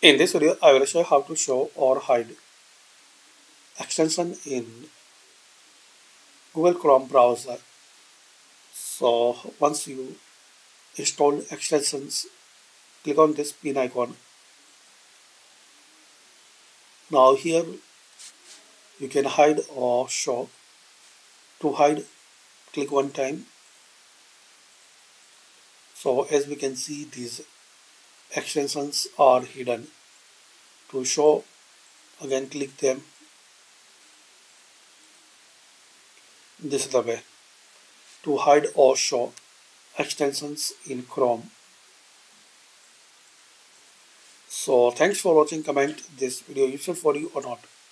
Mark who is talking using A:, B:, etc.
A: In this video, I will show you how to show or hide extension in Google Chrome browser. So once you install extensions, click on this pin icon. Now here you can hide or show. To hide, click one time. So as we can see, these extensions are hidden. To show, again click them. This is the way to hide or show extensions in Chrome. So thanks for watching. Comment this video useful for you or not.